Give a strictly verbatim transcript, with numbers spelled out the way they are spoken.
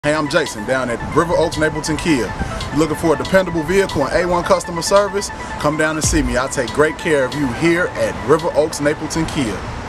Hey, I'm Jason down at River Oaks, Napleton Kia. You're looking for a dependable vehicle and A one customer service? Come down and see me. I'll take great care of you here at River Oaks, Napleton Kia.